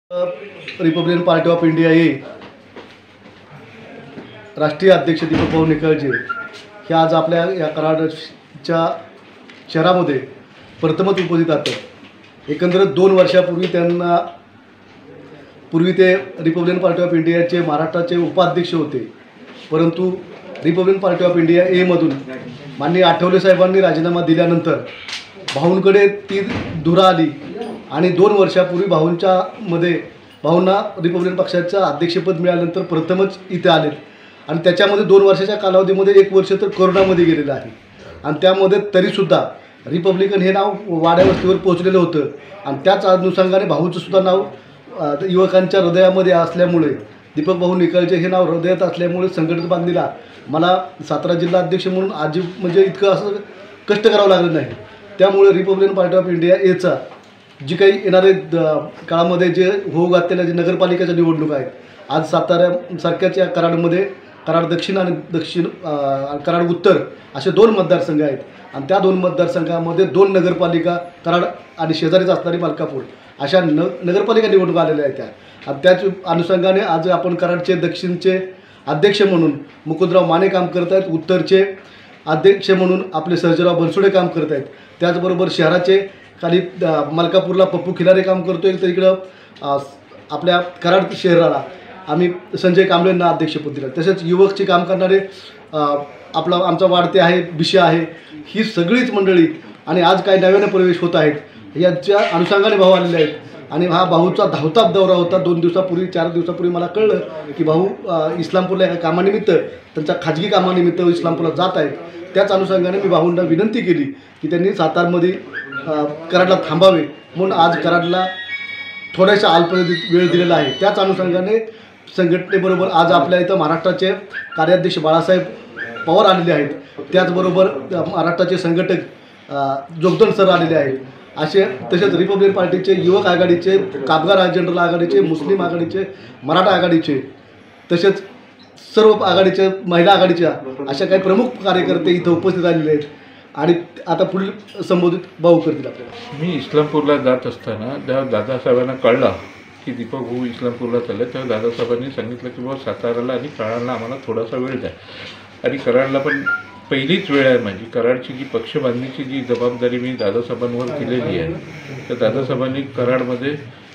Republican party of India हे राष्ट्रीय अध्यक्ष दीपक भाऊ निकाळजे हे आज आपल्या या कराडच्या शहरामध्ये प्रथमच उपस्थित आहेत। एकंदरीत 2 वर्षापूर्वी ते रिपब्लिकन पार्टी ऑफ इंडियाचे महाराष्ट्राचे उपाध्यक्ष होते, परंतु रिपब्लिकन पार्टी ऑफ इंडिया एमधून माननीय आठवले साहेबांनी राजीनामा दिल्यानंतर भाऊंकडे ती धुरा आली आणि 2 वर्षापूर्वी भाऊंना रिपब्लिकन पक्षाचं अध्यक्षपद मिळाल्यानंतर प्रथमच इथे आलेत आणि त्याच्यामध्ये 2 वर्षाच्या कालावधीमध्ये 1 वर्ष तर कोरोनामध्ये गेलेलं आहे आणि त्यामध्ये तरीसुद्धा रिपब्लिकन हे नाव वाड्यावस्तीवर पोहोचलेलं होतं आणि त्याच अनुषंगाने भाऊचं सुद्धा नाव युवकांच्या हृदयामध्ये असल्यामुळे दीपक भाऊ निकाळजे हे नाव हृदयात असल्यामुळे संघटित बांधणीला मला सातारा जिल्हा अध्यक्ष म्हणून आज म्हणजे इतकं असं कष्ट करावं लागलं नाही। त्यामुळे रिपब्लिकन पार्टी ऑफ इंडिया एचा जी काही येणारे काळामध्ये जे होऊ घातलेल्या जे नगरपालिकेच्या निवडणूक आहेत, आज साताऱ्यासारख्याच या कराडमध्ये कराड दक्षिण आणि कराड उत्तर असे 2 मतदारसंघ आहेत आणि त्या 2 मतदारसंघामध्ये 2 नगरपालिका कराड आणि शेजारीच असणारी मलकापूर अशा नगरपालिका निवडणूक आलेल्या आहेत आणि त्याच अनुषंगाने आज आपण कराडचे दक्षिणचे अध्यक्ष म्हणून मुकुंदराव माने काम करत आहेत, उत्तरचे अध्यक्ष म्हणून आपले सर्जेराव बनसोडे काम करत आहेत, त्याचबरोबर शहराचे खाली मलकापूरला पप्पू खिलारे काम करतो आहे, तर इकडं आपल्या कराड शहराला आम्ही संजय कांबळेंना अध्यक्षपद दिलं। तसेच युवकचे काम करणारे आमचा वाढते आहे बिशा आहे, ही सगळीच मंडळी आणि आज काही नव्याने प्रवेश होत आहेत यांच्या अनुषंगाने भाऊ आलेले आहेत आणि हा भाऊचा धावता दौरा होता 4 दिवसापूर्वी मला कळलं की भाऊ इस्लामपूरला एका कामानिमित्त त्यांच्या खाजगी कामानिमित्त इस्लामपूरला जात आहेत। त्याच अनुषंगाने मी भाऊंना विनंती केली की त्यांनी सातारमध्ये कराडला थांबावे म्हणून आज कराडला थोड्याशा अल्पमुदतीत वेळ दिलेला आहे। त्याच अनुषंगाने संघटनेबरोबर आज आपल्या इथं महाराष्ट्राचे कार्याध्यक्ष बाळासाहेब पवार आलेले आहेत, त्याचबरोबर महाराष्ट्राचे संघटक जोगदंड सर आलेले आहेत, असे तसेच रिपब्लिकन पार्टीचे युवक आघाडीचे, कामगार जनरल आघाडीचे, मुस्लिम आघाडीचे, मराठा आघाडीचे, तसेच सर्व आघाडीचे, महिला आघाडीच्या अशा काही प्रमुख कार्यकर्ते इथं उपस्थित आलेले आहेत आणि आता पुढील संबोधित भाऊ करतील आपल्याला। मी इस्लामपूरला जात असताना जेव्हा दादासाहेबांना कळलं की दीपक भाऊ इस्लामपूरला चालले तेव्हा दादासाहेबांनी सांगितलं की बाबा साताराला आणि कराडला आम्हाला थोडासा वेळ द्या आणि कराडला पण पहिलीच वेळ आहे माझी। कराडची जी पक्ष बांधणीची जी जबाबदारी मी दादासाहेबांवर दिलेली आहे, तर दादासाहेबांनी कराडमध्ये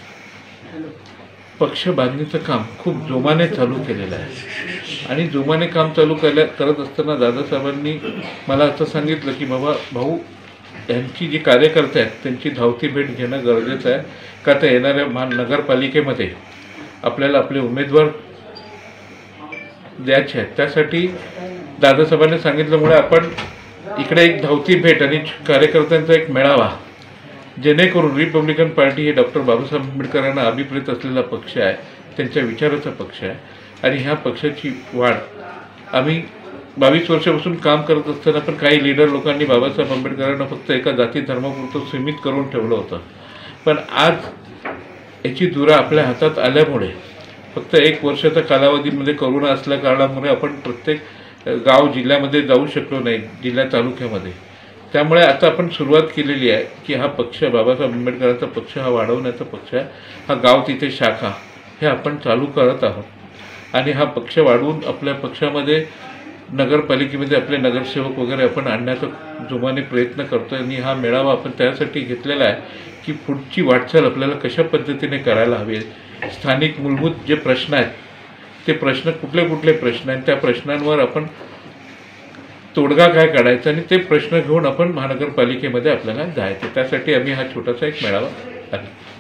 पक्ष बांधणीचं काम खूप जोमाने चालू केलेलं आहे आणि जोमाने काम चालू करत असताना दादासाहेबांनी मला असं सांगितलं की बाबा भाऊ यांची जी कार्यकर्ते आहेत त्यांची धावती भेट घेणं गरजेचं आहे का तर येणाऱ्या नगरपालिकेमध्ये आपल्याला आपले उमेदवार द्यायचे आहेत। त्यासाठी दादासाहेबांनी सांगितल्यामुळे आपण इकडे एक धावती भेट आणि कार्यकर्त्यांचा एक मेळावा, जेणेकरून रिपब्लिकन पार्टी हे डॉक्टर बाबासाहेब आंबेडकरांना अभिप्रेत असलेला पक्ष आहे, त्यांच्या विचाराचा पक्ष आहे आणि ह्या पक्षाची वाढ आम्ही 22 वर्षापासून काम करत असताना पण काही लीडर लोकांनी बाबासाहेब आंबेडकरांना फक्त एका जाती धर्मापुरतं सीमित करून ठेवलं होतं, पण आज याची धुरा आपल्या हातात आल्यामुळे फक्त 1 वर्षाच्या कालावधीमध्ये करोना असल्या कारणामुळे आपण प्रत्येक गाव जिल्ह्यामध्ये जाऊ शकलो नाही, जिल्हा तालुक्यामध्ये। त्यामुळे आता आपण सुरुवात केलेली आहे की हा पक्ष बाबासाहेब आंबेडकरांचा पक्ष हा वाढवण्याचा पक्ष आहे, हा गाव तिथे शाखा हे आपण चालू करत आहोत आणि हा पक्ष वाढवून आपल्या पक्षामध्ये नगरपालिकेमध्ये आपले नगरसेवक वगैरे आपण आणण्याचा जोमाने प्रयत्न करतो आणि हा मेळावा आपण त्यासाठी घेतलेला आहे की पुढची वाटचाल आपल्याला कशा पद्धतीने करायला हवी आहे। स्थानिक मूलभूत जे प्रश्न आहेत ते प्रश्न कुठले प्रश्न आहेत, त्या प्रश्नांवर आपण तोडगा काय काढायचा आणि ते प्रश्न घेऊन आपण महानगरपालिकेमध्ये आपल्याला जायचं, त्यासाठी आम्ही हा छोटासा एक मेळावा आहे।